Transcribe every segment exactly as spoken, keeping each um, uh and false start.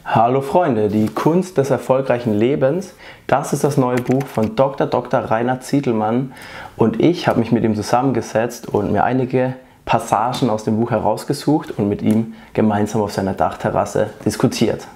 Hallo Freunde, die Kunst des erfolgreichen Lebens, das ist das neue Buch von Doktor Doktor Rainer Zitelmann und ich habe mich mit ihm zusammengesetzt und mir einige Passagen aus dem Buch herausgesucht und mit ihm gemeinsam auf seiner Dachterrasse diskutiert.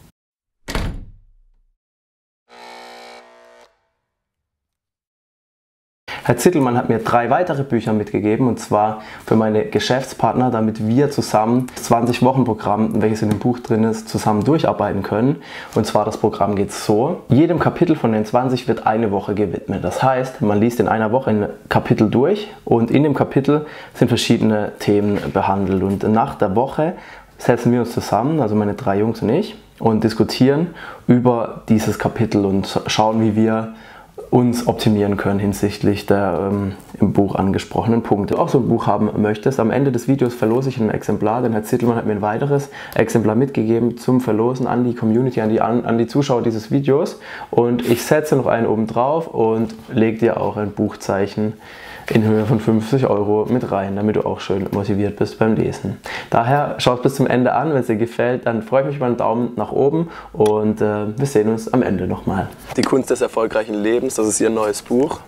Herr Zitelmann hat mir drei weitere Bücher mitgegeben, und zwar für meine Geschäftspartner, damit wir zusammen das zwanzig Wochen Programm, welches in dem Buch drin ist, zusammen durcharbeiten können. Und zwar das Programm geht so: Jedem Kapitel von den zwanzig wird eine Woche gewidmet. Das heißt, man liest in einer Woche ein Kapitel durch und in dem Kapitel sind verschiedene Themen behandelt. Und nach der Woche setzen wir uns zusammen, also meine drei Jungs und ich, und diskutieren über dieses Kapitel und schauen, wie wir uns optimieren können hinsichtlich der ähm, im Buch angesprochenen Punkte. Wenn du auch so ein Buch haben möchtest, am Ende des Videos verlose ich ein Exemplar, denn Herr Zitelmann hat mir ein weiteres Exemplar mitgegeben zum Verlosen an die Community, an die, an, an die Zuschauer dieses Videos, und ich setze noch einen oben drauf und lege dir auch ein Buchzeichen in Höhe von fünfzig Euro mit rein, damit du auch schön motiviert bist beim Lesen. Daher schaut bis zum Ende an, wenn es dir gefällt, dann freue ich mich über einen Daumen nach oben und äh, wir sehen uns am Ende nochmal. Die Kunst des erfolgreichen Lebens, das ist ihr neues Buch.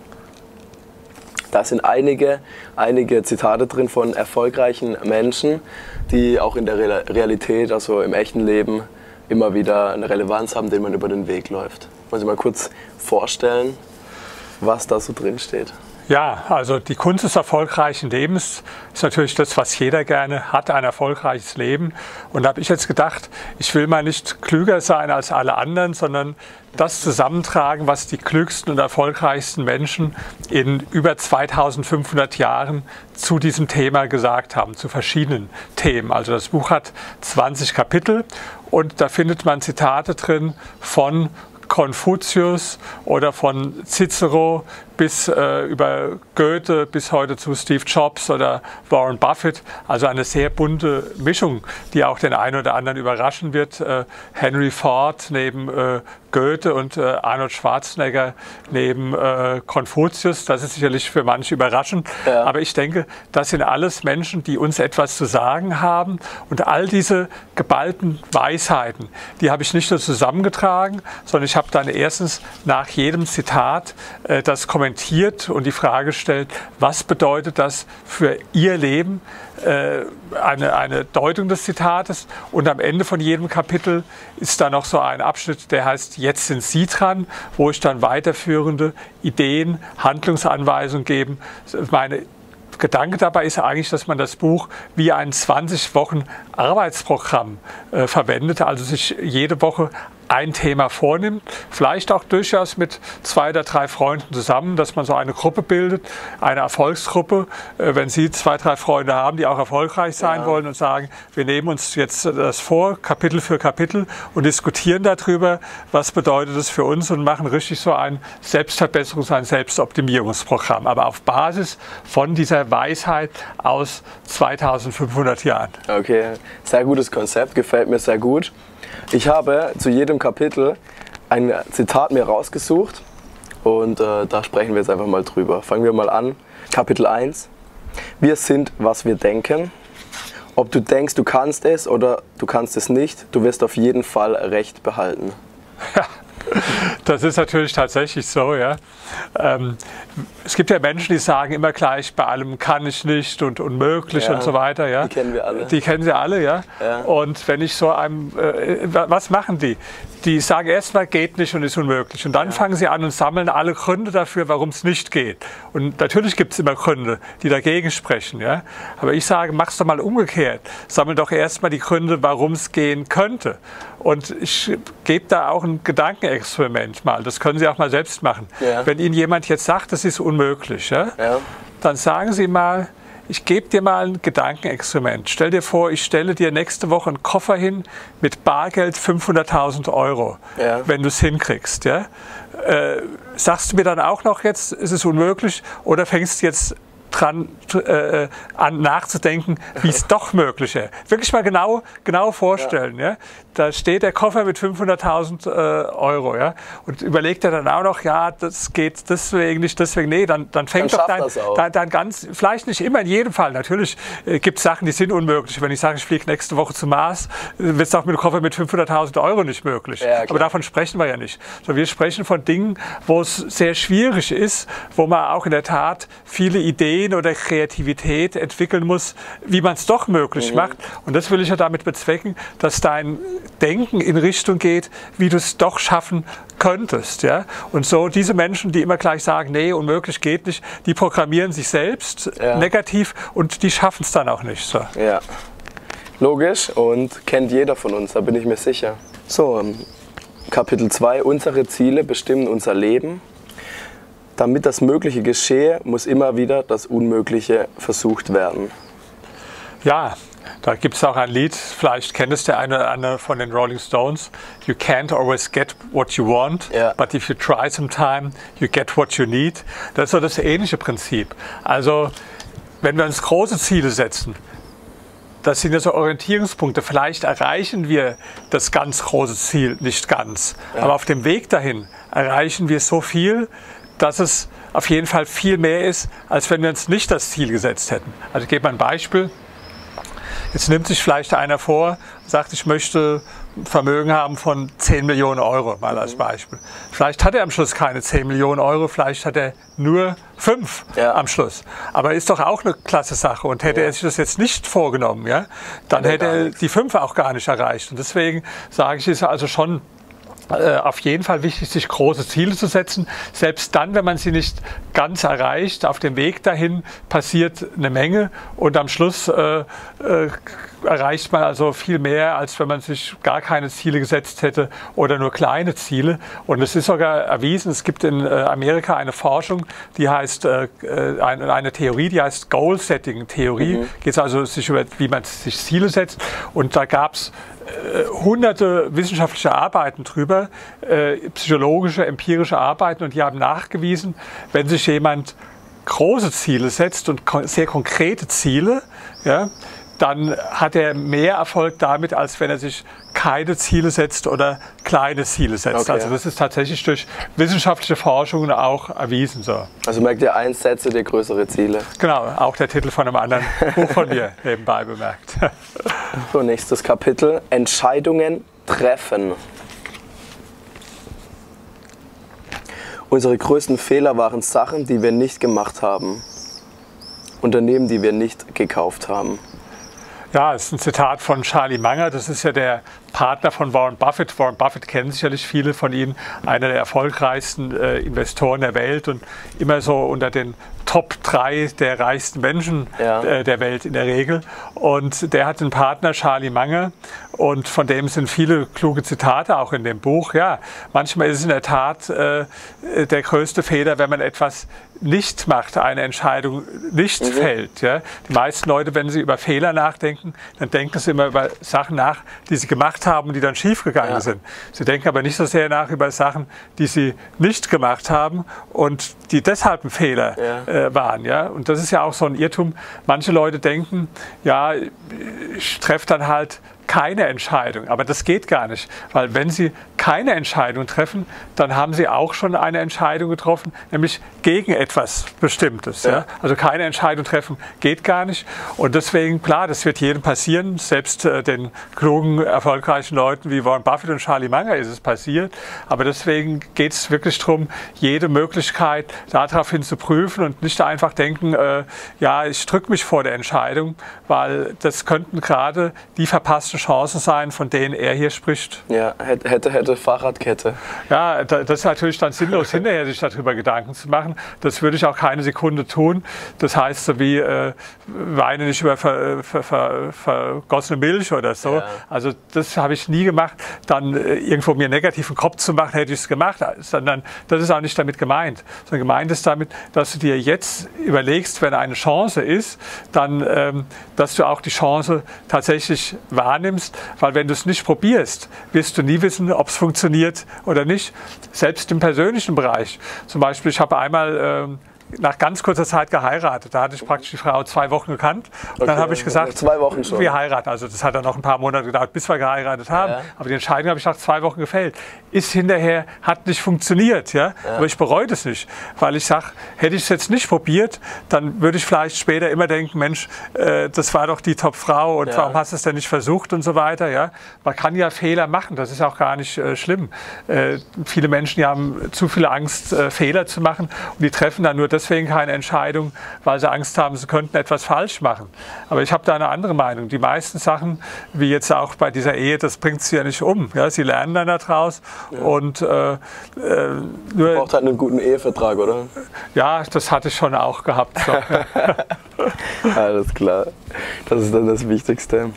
Da sind einige, einige Zitate drin von erfolgreichen Menschen, die auch in der Realität, also im echten Leben, immer wieder eine Relevanz haben, denen man über den Weg läuft. Wollen Sie mal kurz vorstellen, was da so drin steht? Ja, also die Kunst des erfolgreichen Lebens ist natürlich das, was jeder gerne hat, ein erfolgreiches Leben. Und da habe ich jetzt gedacht, ich will mal nicht klüger sein als alle anderen, sondern das zusammentragen, was die klügsten und erfolgreichsten Menschen in über zweitausendfünfhundert Jahren zu diesem Thema gesagt haben, zu verschiedenen Themen. Also das Buch hat zwanzig Kapitel und da findet man Zitate drin von Konfuzius oder von Cicero bis äh, über Goethe bis heute zu Steve Jobs oder Warren Buffett. Also eine sehr bunte Mischung, die auch den einen oder anderen überraschen wird. Äh, Henry Ford neben äh, Goethe und äh, Arnold Schwarzenegger neben äh, Konfuzius. Das ist sicherlich für manche überraschend. Ja. Aber ich denke, das sind alles Menschen, die uns etwas zu sagen haben. Und all diese geballten Weisheiten, die habe ich nicht nur zusammengetragen, sondern ich habe dann erstens nach jedem Zitat äh, das kommentiert und die Frage stellt, was bedeutet das für Ihr Leben, äh, eine, eine Deutung des Zitates, und am Ende von jedem Kapitel ist da noch so ein Abschnitt, der heißt "Jetzt sind Sie dran", wo ich dann weiterführende Ideen, Handlungsanweisungen gebe. Meine Gedanke dabei ist eigentlich, dass man das Buch wie ein zwanzig Wochen Arbeitsprogramm äh, verwendet, also sich jede Woche ein Thema vornimmt, vielleicht auch durchaus mit zwei oder drei Freunden zusammen, dass man so eine Gruppe bildet, eine Erfolgsgruppe. Äh, wenn Sie zwei, drei Freunde haben, die auch erfolgreich sein ja. wollen und sagen, wir nehmen uns jetzt das vor, Kapitel für Kapitel, und diskutieren darüber, was bedeutet es für uns, und machen richtig so ein Selbstverbesserungs-, ein Selbstoptimierungsprogramm, aber auf Basis von dieser Weisheit aus zweitausendfünfhundert Jahren. Okay, sehr gutes Konzept, gefällt mir sehr gut. Ich habe zu jedem Kapitel ein Zitat mir rausgesucht und äh, da sprechen wir jetzt einfach mal drüber. Fangen wir mal an. Kapitel eins. Wir sind, was wir denken. Ob du denkst, du kannst es oder du kannst es nicht, du wirst auf jeden Fall Recht behalten. Ja. Das ist natürlich tatsächlich so, ja. Ähm, es gibt ja Menschen, die sagen immer gleich, bei allem kann ich nicht und unmöglich ja, und so weiter, ja. Die kennen wir alle. Die kennen sie alle, ja. ja. Und wenn ich so einem, äh, was machen die? Die sagen erstmal, geht nicht und ist unmöglich. Und dann ja. fangen sie an und sammeln alle Gründe dafür, warum es nicht geht. Und natürlich gibt es immer Gründe, die dagegen sprechen, ja. Aber ich sage, mach's doch mal umgekehrt. Sammel doch erstmal die Gründe, warum es gehen könnte. Und ich gebe da auch ein Gedankenexperiment mal. Das können Sie auch mal selbst machen. Ja. Wenn Ihnen jemand jetzt sagt, das ist unmöglich, ja, ja. dann sagen Sie mal, ich gebe dir mal ein Gedankenexperiment. Stell dir vor, ich stelle dir nächste Woche einen Koffer hin mit Bargeld fünfhunderttausend Euro, ja. wenn du es hinkriegst. Ja? Äh, sagst du mir dann auch noch jetzt, ist es unmöglich, oder fängst du jetzt dran äh, an nachzudenken, wie es doch möglich ist. Wirklich mal genau, genau vorstellen. Ja. Ja. Da steht der Koffer mit fünfhunderttausend äh, Euro. Ja. Und überlegt er dann auch noch, ja, das geht deswegen nicht, deswegen, nee, dann, dann fängt dann doch dein, dein, dein ganz, vielleicht nicht immer, in jedem Fall. Natürlich äh, gibt es Sachen, die sind unmöglich. Wenn ich sage, ich fliege nächste Woche zum Mars, wird es auch mit einem Koffer mit fünfhunderttausend Euro nicht möglich. Ja, aber davon sprechen wir ja nicht. So, wir sprechen von Dingen, wo es sehr schwierig ist, wo man auch in der Tat viele Ideen oder Kreativität entwickeln muss, wie man es doch möglich mhm. macht. Und das will ich ja damit bezwecken, dass dein Denken in Richtung geht, wie du es doch schaffen könntest. Ja? Und so diese Menschen, die immer gleich sagen, nee, unmöglich geht nicht, die programmieren sich selbst ja. negativ und die schaffen es dann auch nicht. So. Ja, logisch und kennt jeder von uns, da bin ich mir sicher. So, Kapitel zwei, unsere Ziele bestimmen unser Leben. Damit das Mögliche geschehe, muss immer wieder das Unmögliche versucht werden. Ja, da gibt es auch ein Lied, vielleicht kennt es der eine oder andere von den Rolling Stones. You can't always get what you want, ja. but if you try sometime, you get what you need. Das ist so das ähnliche Prinzip. Also, wenn wir uns große Ziele setzen, das sind ja so Orientierungspunkte. Vielleicht erreichen wir das ganz große Ziel nicht ganz. Ja. Aber auf dem Weg dahin erreichen wir so viel, dass es auf jeden Fall viel mehr ist, als wenn wir uns nicht das Ziel gesetzt hätten. Also ich gebe mal ein Beispiel. Jetzt nimmt sich vielleicht einer vor und sagt, ich möchte ein Vermögen haben von zehn Millionen Euro, mal als Beispiel. Vielleicht hat er am Schluss keine zehn Millionen Euro, vielleicht hat er nur fünf ja. am Schluss. Aber ist doch auch eine klasse Sache. Und hätte ja. er sich das jetzt nicht vorgenommen, ja, dann hätte er die fünf auch gar nicht erreicht. Und deswegen sage ich, ist also schon auf jeden Fall wichtig, sich große Ziele zu setzen. Selbst dann, wenn man sie nicht ganz erreicht, auf dem Weg dahin passiert eine Menge und am Schluss äh, äh, erreicht man also viel mehr, als wenn man sich gar keine Ziele gesetzt hätte oder nur kleine Ziele. Und es ist sogar erwiesen, es gibt in Amerika eine Forschung, die heißt, äh, eine, eine Theorie, die heißt Goal-Setting-Theorie. Mhm. Geht es also sich über, wie man sich Ziele setzt. Und da gab es hunderte wissenschaftliche Arbeiten drüber, äh, psychologische, empirische Arbeiten, und die haben nachgewiesen, wenn sich jemand große Ziele setzt und kon- sehr konkrete Ziele, ja, dann hat er mehr Erfolg damit, als wenn er sich keine Ziele setzt oder kleine Ziele setzt. Okay. Also das ist tatsächlich durch wissenschaftliche Forschungen auch erwiesen so. Also merkt ihr eins, setze dir größere Ziele. Genau, auch der Titel von einem anderen Buch von mir nebenbei bemerkt. So, nächstes Kapitel, Entscheidungen treffen. Unsere größten Fehler waren Sachen, die wir nicht gemacht haben. Unternehmen, die wir nicht gekauft haben. Ja, das ist ein Zitat von Charlie Munger, das ist ja der Partner von Warren Buffett. Warren Buffett kennen sicherlich viele von Ihnen, einer der erfolgreichsten äh, Investoren der Welt und immer so unter den Top drei der reichsten Menschen ja. äh, der Welt in der Regel. Und der hat einen Partner, Charlie Munger, und von dem sind viele kluge Zitate auch in dem Buch. Ja, manchmal ist es in der Tat äh, der größte Fehler, wenn man etwas nicht macht, eine Entscheidung nicht mhm. fällt. Ja. Die meisten Leute, wenn sie über Fehler nachdenken, dann denken sie immer über Sachen nach, die sie gemacht haben und die dann schiefgegangen ja. sind. Sie denken aber nicht so sehr nach über Sachen, die sie nicht gemacht haben und die deshalb ein Fehler ja. äh, waren. Ja. Und das ist ja auch so ein Irrtum. Manche Leute denken, ja, ich treffe dann halt keine Entscheidung. Aber das geht gar nicht, weil wenn Sie keine Entscheidung treffen, dann haben Sie auch schon eine Entscheidung getroffen, nämlich gegen etwas Bestimmtes. Ja. Ja? Also keine Entscheidung treffen geht gar nicht. Und deswegen, klar, das wird jedem passieren, selbst äh, den klugen, erfolgreichen Leuten wie Warren Buffett und Charlie Munger ist es passiert. Aber deswegen geht es wirklich darum, jede Möglichkeit daraufhin zu prüfen und nicht einfach denken, äh, ja, ich drücke mich vor der Entscheidung, weil das könnten gerade die verpassten Chancen sein, von denen er hier spricht. Ja, hätte, hätte, Fahrradkette. Ja, das ist natürlich dann sinnlos, hinterher sich darüber Gedanken zu machen. Das würde ich auch keine Sekunde tun. Das heißt, so wie äh, weine nicht über ver, ver, ver, vergossene Milch oder so. Ja. Also das habe ich nie gemacht. Dann äh, irgendwo mir negativen Kopf zu machen, hätte ich es gemacht. Sondern das ist auch nicht damit gemeint. Sondern gemeint ist damit, dass du dir jetzt überlegst, wenn eine Chance ist, dann, ähm, dass du auch die Chance tatsächlich wahrnimmst. Weil wenn du es nicht probierst, wirst du nie wissen, ob es funktioniert oder nicht. Selbst im persönlichen Bereich. Zum Beispiel, ich habe einmal ähm, nach ganz kurzer Zeit geheiratet. Da hatte ich praktisch die Frau zwei Wochen gekannt. Und okay, dann habe ich gesagt, zwei Wochen schon. Wir heiraten. Also das hat dann noch ein paar Monate gedauert, bis wir geheiratet haben. Ja. Aber die Entscheidung habe ich nach zwei Wochen gefällt. Ist hinterher, hat nicht funktioniert. Ja? Ja. Aber ich bereue das nicht. Weil ich sage, hätte ich es jetzt nicht probiert, dann würde ich vielleicht später immer denken, Mensch, äh, das war doch die Top-Frau und ja. warum hast du es denn nicht versucht und so weiter. Ja? Man kann ja Fehler machen, das ist auch gar nicht äh, schlimm. Äh, viele Menschen die haben zu viel Angst, äh, Fehler zu machen und die treffen dann nur deswegen keine Entscheidung, weil sie Angst haben, sie könnten etwas falsch machen. Aber ich habe da eine andere Meinung. Die meisten Sachen, wie jetzt auch bei dieser Ehe, das bringt sie ja nicht um. Ja? Sie lernen dann daraus ja. und äh, äh, nur, braucht halt einen guten Ehevertrag, oder? Ja, das hatte ich schon auch gehabt. So. Alles klar. Das ist dann das Wichtigste.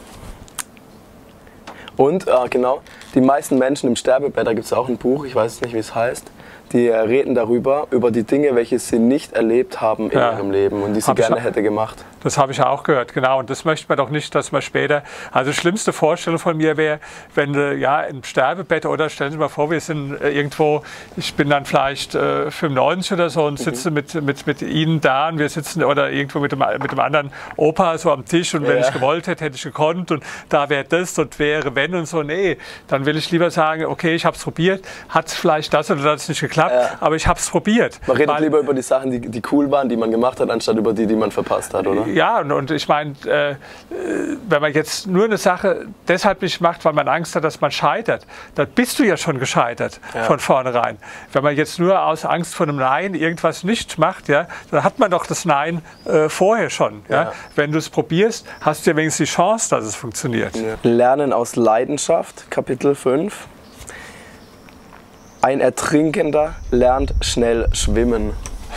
Und, äh, genau, die meisten Menschen im Sterbebett, da gibt es auch ein Buch, ich weiß nicht, wie es heißt, die reden darüber, über die Dinge, welche sie nicht erlebt haben in ja. ihrem Leben und die sie Hab gerne hätte gemacht. Das habe ich auch gehört, genau. Und das möchte man doch nicht, dass man später... Also die schlimmste Vorstellung von mir wäre, wenn du ja im Sterbebett oder stellen Sie mal vor, wir sind irgendwo, ich bin dann vielleicht äh, fünfundneunzig oder so und sitze mhm. mit, mit, mit Ihnen da und wir sitzen oder irgendwo mit dem, mit dem anderen Opa so am Tisch und ja. wenn ich gewollt hätte, hätte ich gekonnt und da wäre das und wäre wenn und so. Nee, dann will ich lieber sagen, okay, ich habe es probiert, hat vielleicht das oder das nicht geklappt, ja. aber ich habe es probiert. Man redet Weil, lieber über die Sachen, die, die cool waren, die man gemacht hat, anstatt über die, die man verpasst hat, oder? Ja, und, und ich meine, äh, wenn man jetzt nur eine Sache deshalb nicht macht, weil man Angst hat, dass man scheitert, dann bist du ja schon gescheitert ja. von vornherein. Wenn man jetzt nur aus Angst vor einem Nein irgendwas nicht macht, ja, dann hat man doch das Nein äh, vorher schon. Ja? Ja. Wenn du es probierst, hast du ja wenigstens die Chance, dass es funktioniert. Ja. Lernen aus Leidenschaft, Kapitel fünf. Ein Ertrinkender lernt schnell schwimmen.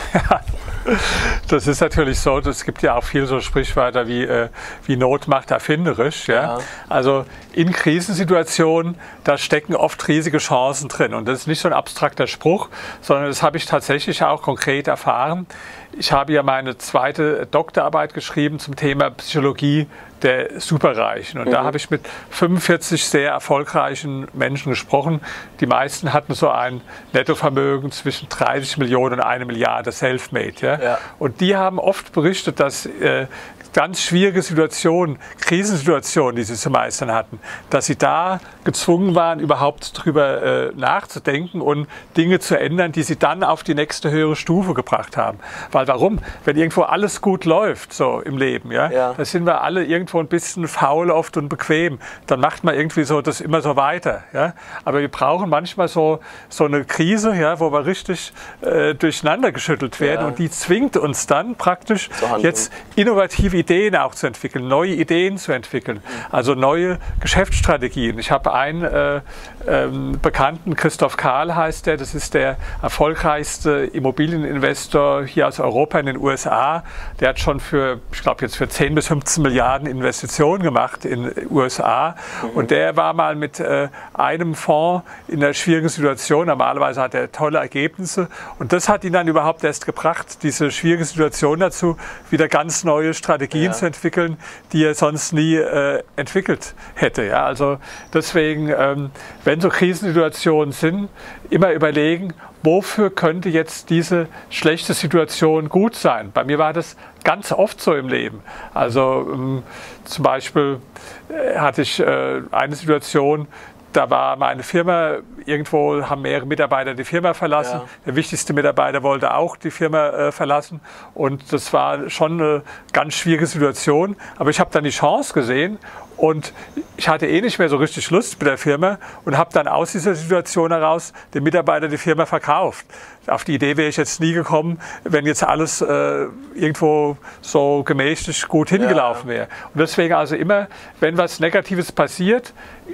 Das ist natürlich so, es gibt ja auch viele so Sprichwörter wie, äh, wie Not macht erfinderisch. Ja? Ja. Also in Krisensituationen, da stecken oft riesige Chancen drin. Und das ist nicht so ein abstrakter Spruch, sondern das habe ich tatsächlich auch konkret erfahren. Ich habe ja meine zweite Doktorarbeit geschrieben zum Thema Psychologie der Superreichen. Und mhm. da habe ich mit fünfundvierzig sehr erfolgreichen Menschen gesprochen. Die meisten hatten so ein Nettovermögen zwischen dreißig Millionen und eine Milliarde Selfmade. Ja? Ja. Und die haben oft berichtet, dass äh, ganz schwierige Situationen, Krisensituationen, die sie zu meistern hatten, dass sie da gezwungen waren, überhaupt drüber äh, nachzudenken und Dinge zu ändern, die sie dann auf die nächste höhere Stufe gebracht haben. Weil warum? Wenn irgendwo alles gut läuft, so im Leben, ja, ja. da sind wir alle irgendwo ein bisschen faul oft und bequem. Dann macht man irgendwie so das immer so weiter. Ja. Aber wir brauchen manchmal so, so eine Krise, ja, wo wir richtig äh, durcheinander geschüttelt werden ja. und die zwingt uns dann praktisch jetzt innovative Ideen auch zu entwickeln, neue Ideen zu entwickeln, also neue Geschäftsstrategien. Ich habe einen äh, ähm, Bekannten, Christoph Kahl heißt der, das ist der erfolgreichste Immobilieninvestor hier aus Europa in den U S A. Der hat schon für, ich glaube jetzt für zehn bis fünfzehn Milliarden Investitionen gemacht in den U S A mhm. und der war mal mit äh, einem Fonds in einer schwierigen Situation. Normalerweise hat er tolle Ergebnisse und das hat ihn dann überhaupt erst gebracht, diese schwierige Situation dazu, wieder ganz neue Strategien Ja. zu entwickeln, die er sonst nie äh, entwickelt hätte. Ja? Also deswegen, ähm, wenn so Krisensituationen sind, immer überlegen, wofür könnte jetzt diese schlechte Situation gut sein? Bei mir war das ganz oft so im Leben. Also ähm, zum Beispiel äh, hatte ich äh, eine Situation, da war meine Firma, irgendwo haben mehrere Mitarbeiter die Firma verlassen. Ja. Der wichtigste Mitarbeiter wollte auch die Firma äh, verlassen. Und das war schon eine ganz schwierige Situation. Aber ich habe dann die Chance gesehen und ich hatte eh nicht mehr so richtig Lust mit der Firma und habe dann aus dieser Situation heraus den Mitarbeiter die Firma verkauft. Auf die Idee wäre ich jetzt nie gekommen, wenn jetzt alles äh, irgendwo so gemächlich gut hingelaufen wäre. Und deswegen also immer, wenn was Negatives passiert,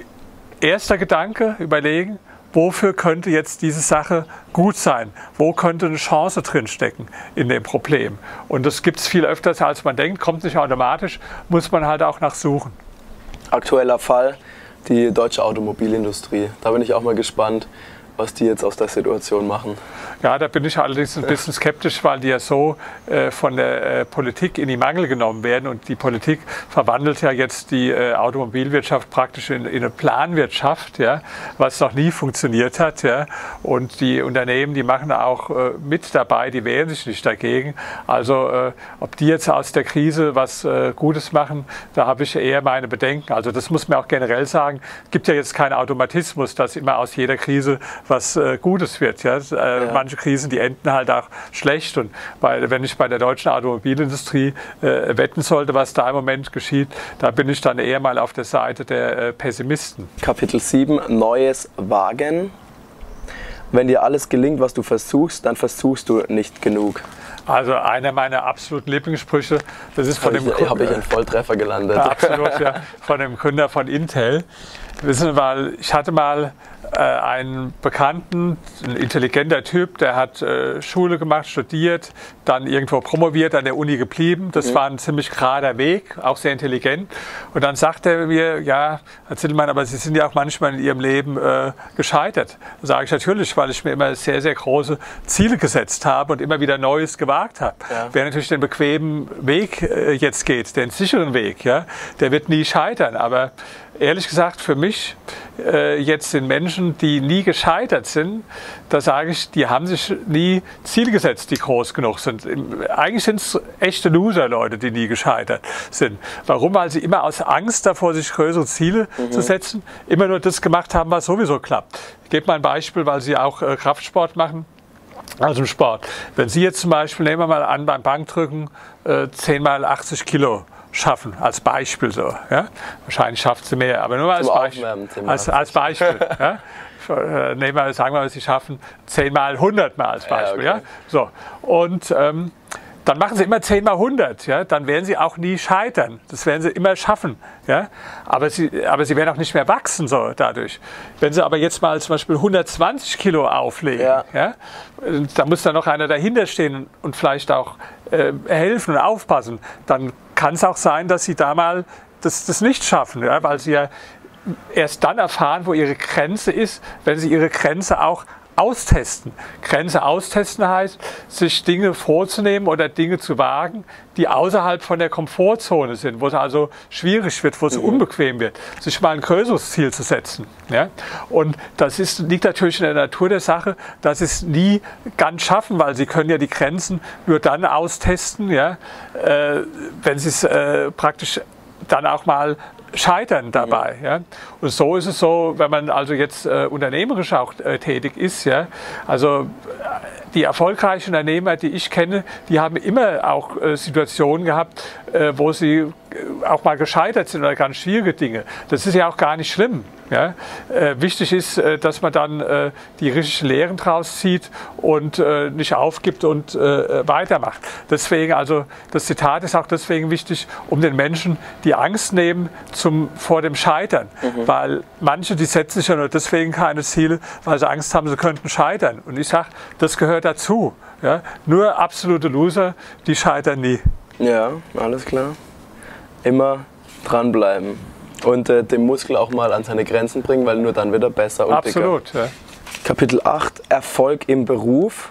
erster Gedanke, überlegen, wofür könnte jetzt diese Sache gut sein? Wo könnte eine Chance drinstecken in dem Problem? Und das gibt es viel öfters, als man denkt, kommt nicht automatisch, muss man halt auch nachsuchen. Aktueller Fall, die deutsche Automobilindustrie. Da bin ich auch mal gespannt, was die jetzt aus der Situation machen. Ja, da bin ich allerdings ein bisschen skeptisch, weil die ja so äh, von der äh, Politik in die Mangel genommen werden. Und die Politik verwandelt ja jetzt die äh, Automobilwirtschaft praktisch in, in eine Planwirtschaft, ja, was noch nie funktioniert hat. Ja. Und die Unternehmen, die machen auch äh, mit dabei, die wehren sich nicht dagegen. Also äh, ob die jetzt aus der Krise was äh, Gutes machen, da habe ich eher meine Bedenken. Also das muss man auch generell sagen. Es gibt ja jetzt keinen Automatismus, dass immer aus jeder Krise was äh, Gutes wird. Ja. Äh, ja. Manche Krisen, die enden halt auch schlecht. Und bei, wenn ich bei der deutschen Automobilindustrie äh, wetten sollte, was da im Moment geschieht, da bin ich dann eher mal auf der Seite der äh, Pessimisten. Kapitel sieben, Neues wagen. Wenn dir alles gelingt, was du versuchst, dann versuchst du nicht genug. Also einer meiner absoluten Lieblingssprüche, das ist von Habe dem ich, hab ich einen Volltreffer gelandet. Absolut, ja, von dem Gründer von Intel. Wissen Sie mal, ich hatte mal äh, einen Bekannten, ein intelligenter Typ, der hat äh, Schule gemacht, studiert, dann irgendwo promoviert, an der Uni geblieben. Das mhm. war ein ziemlich gerader Weg, auch sehr intelligent. Und dann sagt er mir, ja, Herr Zittelmann, aber Sie sind ja auch manchmal in Ihrem Leben äh, gescheitert. Da sage ich natürlich, weil ich mir immer sehr, sehr große Ziele gesetzt habe und immer wieder Neues gewagt habe. Ja. Wer natürlich den bequemen Weg äh, jetzt geht, den sicheren Weg, ja, der wird nie scheitern. Aber ehrlich gesagt, für mich äh, jetzt sind Menschen, die nie gescheitert sind, da sage ich, die haben sich nie Ziele gesetzt, die groß genug sind. Eigentlich sind es echte Loser-Leute, die nie gescheitert sind. Warum? Weil sie immer aus Angst davor, sich größere Ziele mhm. zu setzen, immer nur das gemacht haben, was sowieso klappt. Ich gebe mal ein Beispiel, weil Sie auch äh, Kraftsport machen. Also im Sport. Wenn Sie jetzt zum Beispiel, nehmen wir mal an, beim Bankdrücken äh, zehn mal achtzig Kilo schaffen, als Beispiel so. Ja? Wahrscheinlich schafft sie mehr, aber nur als Beispiel. Als, als Beispiel. Ja? Nehmen wir, sagen wir mal, Sie schaffen zehn mal hundert mal als Beispiel. Ja, okay. Ja? So. Und ähm, dann machen Sie immer zehn mal hundert. Ja? Dann werden Sie auch nie scheitern. Das werden Sie immer schaffen. Ja? Aber, Sie, aber Sie werden auch nicht mehr wachsen so dadurch. Wenn Sie aber jetzt mal zum Beispiel hundertzwanzig Kilo auflegen, ja. Ja? Da muss dann noch einer dahinter stehen und vielleicht auch äh, helfen und aufpassen, dann kann es auch sein, dass Sie da mal das, das nicht schaffen, ja? Weil Sie ja erst dann erfahren, wo Ihre Grenze ist, wenn Sie Ihre Grenze auch austesten. Grenze austesten heißt, sich Dinge vorzunehmen oder Dinge zu wagen, die außerhalb von der Komfortzone sind, wo es also schwierig wird, wo es mhm. unbequem wird, sich mal ein größeres Ziel zu setzen. Ja? Und das ist, liegt natürlich in der Natur der Sache, dass sie es nie ganz schaffen, weil sie können ja die Grenzen nur dann austesten, ja? äh, wenn sie es äh, praktisch dann auch mal scheitern dabei. Ja. Und so ist es so, wenn man also jetzt äh, unternehmerisch auch äh, tätig ist, ja, also die erfolgreichen Unternehmer, die ich kenne, die haben immer auch äh, Situationen gehabt, äh, wo sie äh, auch mal gescheitert sind oder ganz schwierige Dinge. Das ist ja auch gar nicht schlimm. Ja? Äh, wichtig ist, äh, dass man dann äh, die richtigen Lehren draus zieht und äh, nicht aufgibt und äh, weitermacht. Deswegen, also das Zitat ist auch deswegen wichtig, um den Menschen die Angst nehmen zum, vor dem Scheitern. Mhm. Weil manche, die setzen sich ja nur deswegen keine Ziele, weil sie Angst haben, sie könnten scheitern. Und ich sage, das gehört dazu. Ja? Nur absolute Loser, die scheitern nie. Ja, alles klar. Immer dranbleiben. Und äh, den Muskel auch mal an seine Grenzen bringen, weil nur dann wird er besser und Absolut, dicker. Ja. Kapitel acht, Erfolg im Beruf.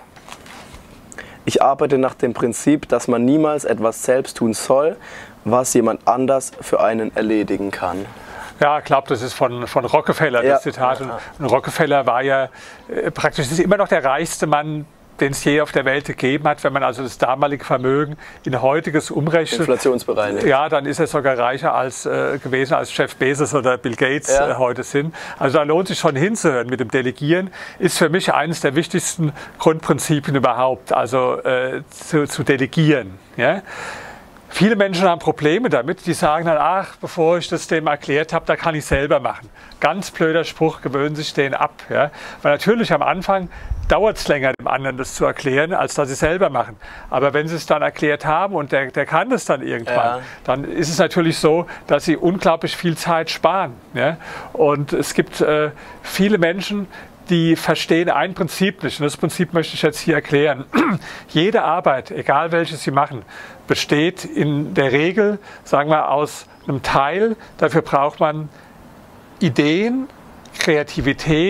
Ich arbeite nach dem Prinzip, dass man niemals etwas selbst tun soll, was jemand anders für einen erledigen kann. Ja, ich glaube, das ist von, von Rockefeller, das ja. Zitat. Und, und Rockefeller war ja äh, praktisch, ist immer noch der reichste Mann, den es je auf der Welt gegeben hat. Wenn man also das damalige Vermögen in heutiges umrechnet, inflationsbereinigt, ja, dann ist er sogar reicher als äh, gewesen, als Jeff Bezos oder Bill Gates ja. äh, heute sind. Also da lohnt sich schon hinzuhören. Mit dem Delegieren ist für mich eines der wichtigsten Grundprinzipien überhaupt, also äh, zu, zu delegieren. Ja? Viele Menschen haben Probleme damit, die sagen dann, ach, bevor ich das dem erklärt habe, da kann ich selber machen. Ganz blöder Spruch, gewöhnen sich den ab. Ja? Weil natürlich am Anfang dauert es länger, dem anderen das zu erklären, als dass sie es selber machen. Aber wenn sie es dann erklärt haben und der, der kann das dann irgendwann, ja. dann ist es natürlich so, dass sie unglaublich viel Zeit sparen. Ja? Und es gibt äh, viele Menschen, die verstehen ein Prinzip nicht. Und das Prinzip möchte ich jetzt hier erklären. Jede Arbeit, egal welche Sie machen, besteht in der Regel, sagen wir, aus einem Teil. Dafür braucht man Ideen, Kreativität,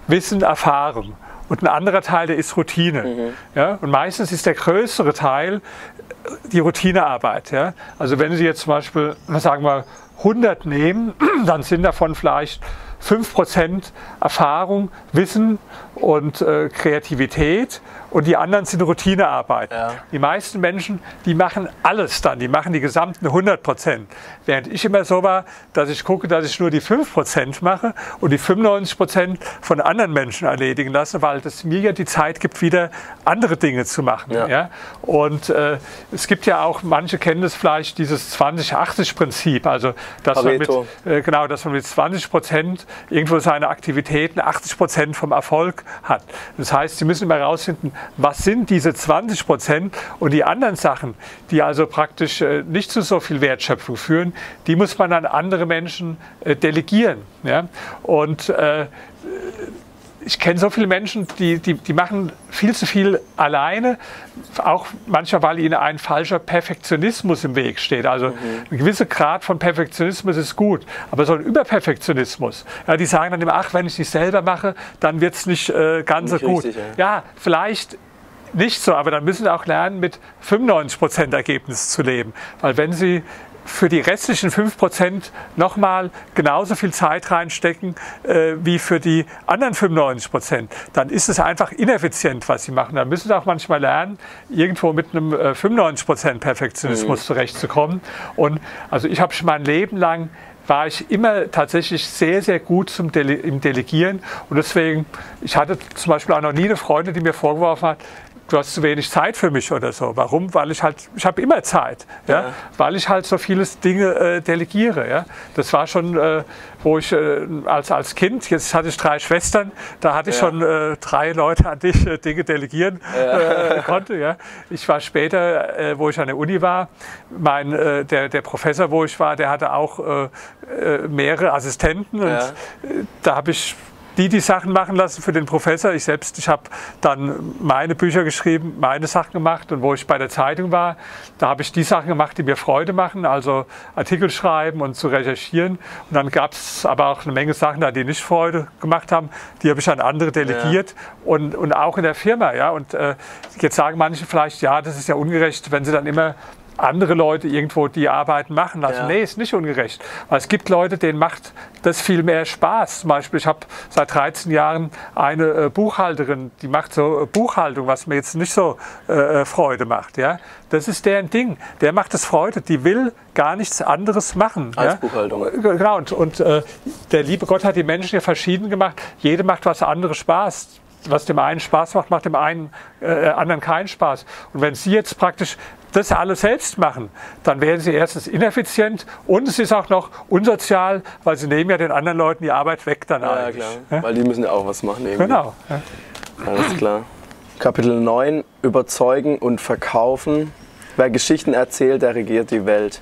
Wissen, Erfahrung. Und ein anderer Teil, der ist Routine. Mhm. Ja? Und meistens ist der größere Teil die Routinearbeit. Ja? Also wenn Sie jetzt zum Beispiel, sagen wir, hundert nehmen, dann sind davon vielleicht fünf Prozent Erfahrung, Wissen und äh, Kreativität und die anderen sind Routinearbeit. Ja. Die meisten Menschen, die machen alles dann, die machen die gesamten hundert Prozent. Während ich immer so war, dass ich gucke, dass ich nur die fünf Prozent mache und die fünfundneunzig Prozent von anderen Menschen erledigen lasse, weil das mir ja die Zeit gibt, wieder andere Dinge zu machen. Ja. Ja? Und äh, es gibt ja auch, manche kennen das vielleicht, dieses zwanzig achtzig Prinzip, also dass man, mit, äh, genau, dass man mit zwanzig Prozent irgendwo seine Aktivitäten achtzig Prozent vom Erfolg hat. Das heißt, Sie müssen immer herausfinden, was sind diese zwanzig Prozent und die anderen Sachen, die also praktisch äh, nicht zu so viel Wertschöpfung führen, die muss man an andere Menschen äh, delegieren. Ja? Und äh, ich kenne so viele Menschen, die, die, die machen viel zu viel alleine, auch manchmal, weil ihnen ein falscher Perfektionismus im Weg steht. Also mhm. ein gewisser Grad von Perfektionismus ist gut, aber so ein Überperfektionismus, ja, die sagen dann immer, ach, wenn ich es nicht selber mache, dann wird es nicht äh, ganz so gut. Richtig, ja. ja, vielleicht nicht so, aber dann müssen sie auch lernen, mit fünfundneunzig Prozent Ergebnis zu leben. Weil wenn sie für die restlichen fünf Prozent nochmal genauso viel Zeit reinstecken äh, wie für die anderen fünfundneunzig Prozent, dann ist es einfach ineffizient, was sie machen. Dann müssen sie auch manchmal lernen, irgendwo mit einem äh, fünfundneunzig Prozent Perfektionismus mhm. zurechtzukommen. Und also ich habe schon mein Leben lang war ich immer tatsächlich sehr, sehr gut zum Dele im Delegieren. Und deswegen, ich hatte zum Beispiel auch noch nie eine Freundin, die mir vorgeworfen hat, du hast zu wenig Zeit für mich oder so. Warum? Weil ich halt, ich habe immer Zeit, ja? Ja. Weil ich halt so viele Dinge äh, delegiere. Ja? Das war schon, äh, wo ich äh, als, als Kind, jetzt hatte ich drei Schwestern, da hatte ich ja. schon äh, drei Leute, an die ich äh, Dinge delegieren ja. äh, konnte. Ja? Ich war später, äh, wo ich an der Uni war, mein, äh, der, der Professor, wo ich war, der hatte auch äh, äh, mehrere Assistenten und ja. äh, da habe ich die die Sachen machen lassen für den Professor. Ich selbst, ich habe dann meine Bücher geschrieben, meine Sachen gemacht und wo ich bei der Zeitung war, da habe ich die Sachen gemacht, die mir Freude machen, also Artikel schreiben und zu recherchieren. Und dann gab es aber auch eine Menge Sachen, die nicht Freude gemacht haben, die habe ich an andere delegiert ja. und, und auch in der Firma. Ja. Und äh, jetzt sagen manche vielleicht, ja, das ist ja ungerecht, wenn sie dann immer andere Leute irgendwo die Arbeiten machen lassen. Ja. Nee, ist nicht ungerecht. Weil es gibt Leute, denen macht das viel mehr Spaß. Zum Beispiel, ich habe seit dreizehn Jahren eine äh, Buchhalterin, die macht so äh, Buchhaltung, was mir jetzt nicht so äh, Freude macht. Ja? Das ist deren Ding. Der macht es Freude. Die will gar nichts anderes machen. Als ja? Buchhaltung. Genau. Und, und äh, der liebe Gott hat die Menschen ja verschieden gemacht. Jede macht was anderes Spaß. Was dem einen Spaß macht, macht dem einen äh, anderen keinen Spaß. Und wenn Sie jetzt praktisch das alles selbst machen, dann werden Sie erstens ineffizient und es ist auch noch unsozial, weil Sie nehmen ja den anderen Leuten die Arbeit weg dann ja, eigentlich. Ja, klar. Ja? Weil die müssen ja auch was machen. Irgendwie. Genau. Ja. Alles klar. Kapitel neun, Überzeugen und Verkaufen. Wer Geschichten erzählt, der regiert die Welt.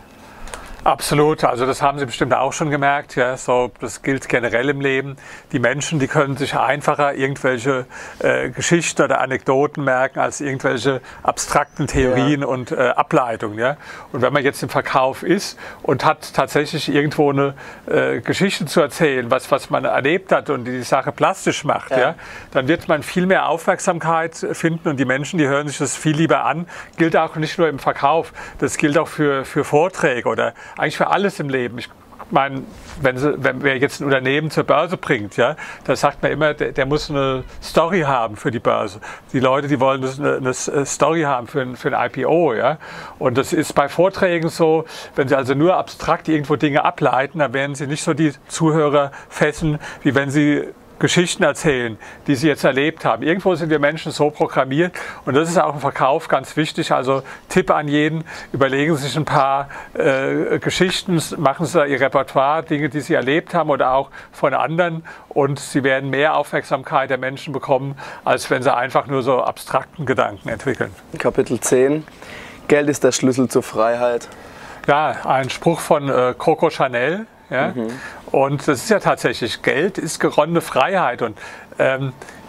Absolut, also das haben Sie bestimmt auch schon gemerkt, ja, so, das gilt generell im Leben. Die Menschen, die können sich einfacher irgendwelche äh, Geschichten oder Anekdoten merken als irgendwelche abstrakten Theorien ja. und äh, Ableitungen. Ja. Und wenn man jetzt im Verkauf ist und hat tatsächlich irgendwo eine äh, Geschichte zu erzählen, was, was man erlebt hat und die die Sache plastisch macht, ja. Ja, dann wird man viel mehr Aufmerksamkeit finden und die Menschen, die hören sich das viel lieber an. Gilt auch nicht nur im Verkauf, das gilt auch für, für Vorträge oder eigentlich für alles im Leben. Ich meine, wenn, sie, wenn wer jetzt ein Unternehmen zur Börse bringt, ja, da sagt man immer, der, der muss eine Story haben für die Börse. Die Leute, die wollen eine, eine Story haben für ein, für ein I P O. Ja. Und das ist bei Vorträgen so, wenn sie also nur abstrakt irgendwo Dinge ableiten, dann werden sie nicht so die Zuhörer fesseln, wie wenn sie Geschichten erzählen, die sie jetzt erlebt haben. Irgendwo sind wir Menschen so programmiert und das ist auch im Verkauf ganz wichtig. Also Tipp an jeden, überlegen Sie sich ein paar äh, Geschichten, machen Sie Ihr Repertoire, Dinge, die Sie erlebt haben oder auch von anderen und Sie werden mehr Aufmerksamkeit der Menschen bekommen, als wenn Sie einfach nur so abstrakten Gedanken entwickeln. Kapitel zehn. Geld ist der Schlüssel zur Freiheit. Ja, ein Spruch von äh, Coco Chanel. Ja? Mhm. Und das ist ja tatsächlich, Geld ist geronnene Freiheit. Und ähm,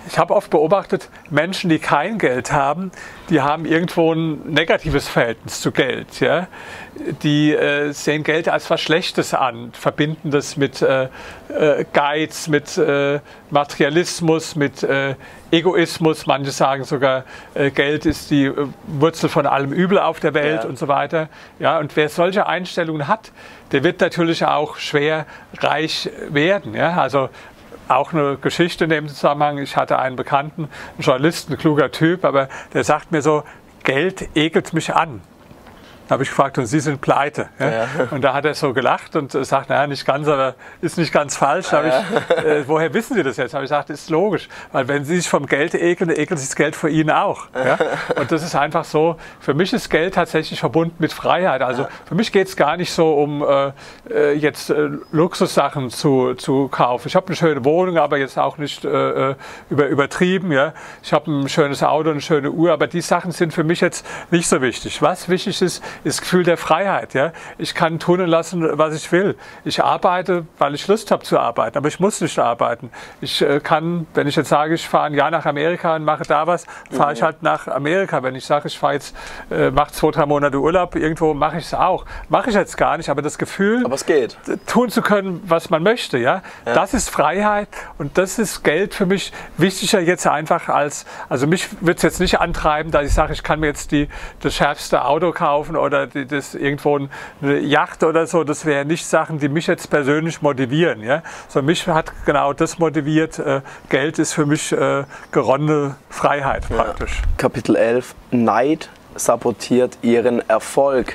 Ich habe oft beobachtet, Menschen, die kein Geld haben, die haben irgendwo ein negatives Verhältnis zu Geld. Ja? Die äh, sehen Geld als was Schlechtes an, verbinden das mit äh, äh, Geiz, mit äh, Materialismus, mit äh, Egoismus. Manche sagen sogar, äh, Geld ist die äh, Wurzel von allem Übel auf der Welt, ja, und so weiter. Ja, und wer solche Einstellungen hat, der wird natürlich auch schwer reich werden. Ja? Also auch eine Geschichte in dem Zusammenhang. Ich hatte einen Bekannten, einen Journalisten, ein kluger Typ, aber der sagt mir so, Geld ekelt mich an. Da habe ich gefragt, und Sie sind pleite. Ja? Ja. Und da hat er so gelacht und sagt, naja, nicht ganz, aber ist nicht ganz falsch. Da habe ich, äh, woher wissen Sie das jetzt? Da habe ich gesagt, ist logisch. Weil wenn Sie sich vom Geld ekeln, dann ekelt sich das Geld vor Ihnen auch. Ja? Und das ist einfach so, für mich ist Geld tatsächlich verbunden mit Freiheit. Also für mich geht es gar nicht so um äh, jetzt äh, Luxussachen zu, zu kaufen. Ich habe eine schöne Wohnung, aber jetzt auch nicht äh, über, übertrieben. Ja? Ich habe ein schönes Auto, eine schöne Uhr, aber die Sachen sind für mich jetzt nicht so wichtig. Was wichtig ist, ist das Gefühl der Freiheit. Ja? Ich kann tun und lassen, was ich will. Ich arbeite, weil ich Lust habe zu arbeiten, aber ich muss nicht arbeiten. Ich äh, kann, wenn ich jetzt sage, ich fahre ein Jahr nach Amerika und mache da was, fahre mhm. ich halt nach Amerika. Wenn ich sage, ich fahre jetzt, äh, mache zwei, drei Monate Urlaub, irgendwo mache ich es auch. Mache ich jetzt gar nicht, aber das Gefühl, aber es geht, tun zu können, was man möchte, ja? Ja. Das ist Freiheit und das ist Geld für mich wichtiger jetzt einfach als, also mich wird es jetzt nicht antreiben, dass ich sage, ich kann mir jetzt die, das schärfste Auto kaufen oder Oder die, das irgendwo eine Yacht oder so, das wären nicht Sachen, die mich jetzt persönlich motivieren. Ja? Sondern mich hat genau das motiviert. Äh, Geld ist für mich äh, geronnene Freiheit praktisch. Ja. Kapitel elf. Neid sabotiert ihren Erfolg.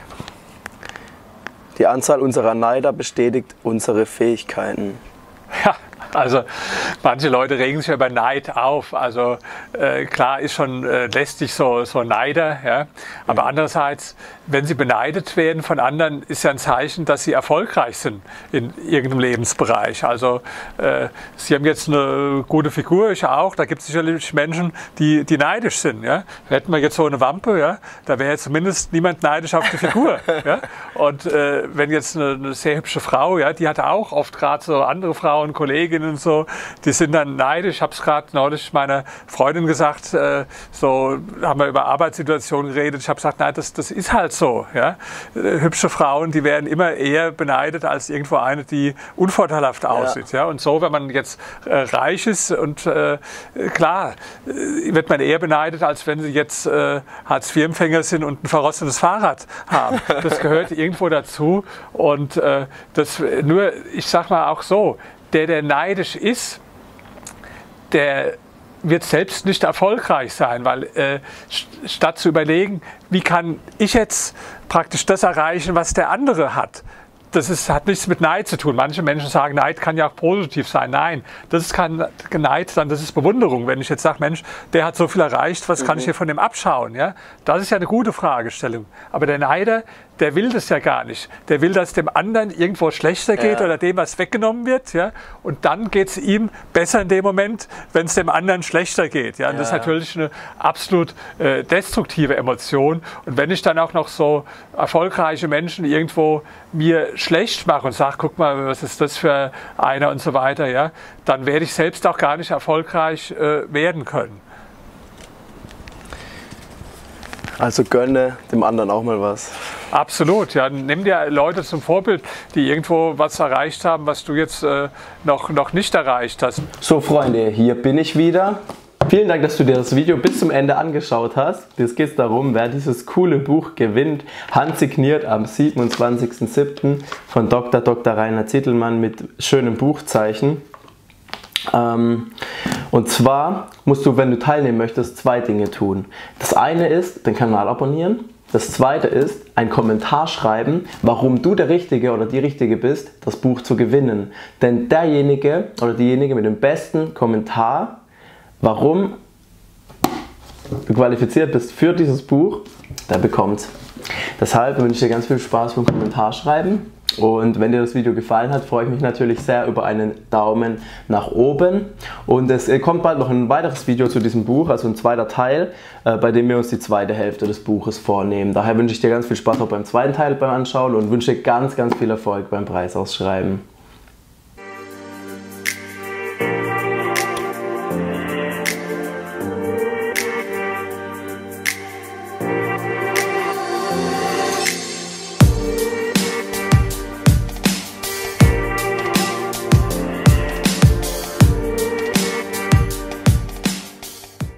Die Anzahl unserer Neider bestätigt unsere Fähigkeiten. Ja. Also manche Leute regen sich über Neid auf. Also äh, klar ist schon äh, lästig so, so Neider. Ja? Aber mhm. andererseits, wenn sie beneidet werden von anderen, ist ja ein Zeichen, dass sie erfolgreich sind in irgendeinem Lebensbereich. Also äh, sie haben jetzt eine gute Figur, ich auch. Da gibt es sicherlich Menschen, die, die neidisch sind. Ja? Hätten wir jetzt so eine Wampe, ja? Da wäre zumindest niemand neidisch auf die Figur. Ja? Und äh, wenn jetzt eine, eine sehr hübsche Frau, ja, die hat auch oft gerade so andere Frauen, Kolleginnen und so, die sind dann neidisch. Ich habe es gerade neulich meiner Freundin gesagt, äh, so haben wir über Arbeitssituationen geredet. Ich habe gesagt, nein, das, das ist halt so. Ja? Hübsche Frauen, die werden immer eher beneidet als irgendwo eine, die unvorteilhaft aussieht. Ja. Ja? Und so, wenn man jetzt äh, reich ist und äh, klar, äh, wird man eher beneidet, als wenn sie jetzt äh, Hartz-vier-Empfänger sind und ein verrostetes Fahrrad haben. Das gehört irgendwo dazu. Und äh, das nur, ich sag mal auch so, der, der neidisch ist, der wird selbst nicht erfolgreich sein, weil äh, statt zu überlegen, wie kann ich jetzt praktisch das erreichen, was der andere hat, das ist, hat nichts mit Neid zu tun. Manche Menschen sagen, Neid kann ja auch positiv sein. Nein, das ist kein Neid, sondern das ist Bewunderung. Wenn ich jetzt sage, Mensch, der hat so viel erreicht, was mhm. kann ich hier von dem abschauen? Ja? Das ist ja eine gute Fragestellung. Aber der Neider, der will das ja gar nicht. Der will, dass dem anderen irgendwo schlechter geht, ja, oder dem was weggenommen wird. Ja? Und dann geht es ihm besser in dem Moment, wenn es dem anderen schlechter geht. Ja? Und ja. das ist natürlich eine absolut äh, destruktive Emotion. Und wenn ich dann auch noch so erfolgreiche Menschen irgendwo mir schlecht mache und sage, guck mal, was ist das für einer und so weiter, ja? Dann werde ich selbst auch gar nicht erfolgreich äh, werden können. Also gönne dem anderen auch mal was. Absolut, ja. Nimm dir Leute zum Vorbild, die irgendwo was erreicht haben, was du jetzt äh, noch, noch nicht erreicht hast. So Freunde, hier bin ich wieder. Vielen Dank, dass du dir das Video bis zum Ende angeschaut hast. Jetzt geht es darum, wer dieses coole Buch gewinnt. Handsigniert am siebenundzwanzigsten siebten von Doktor Doktor Rainer Zittelmann mit schönem Buchzeichen. Ähm, und zwar musst du, wenn du teilnehmen möchtest, zwei Dinge tun. Das eine ist, den Kanal abonnieren. Das zweite ist, einen Kommentar schreiben, warum du der Richtige oder die Richtige bist, das Buch zu gewinnen. Denn derjenige oder diejenige mit dem besten Kommentar, warum du qualifiziert bist für dieses Buch, der bekommt's. Deshalb wünsche ich dir ganz viel Spaß beim Kommentar schreiben. Und wenn dir das Video gefallen hat, freue ich mich natürlich sehr über einen Daumen nach oben. Und es kommt bald noch ein weiteres Video zu diesem Buch, also ein zweiter Teil, bei dem wir uns die zweite Hälfte des Buches vornehmen. Daher wünsche ich dir ganz viel Spaß auch beim zweiten Teil beim Anschauen und wünsche dir ganz, ganz viel Erfolg beim Preisausschreiben.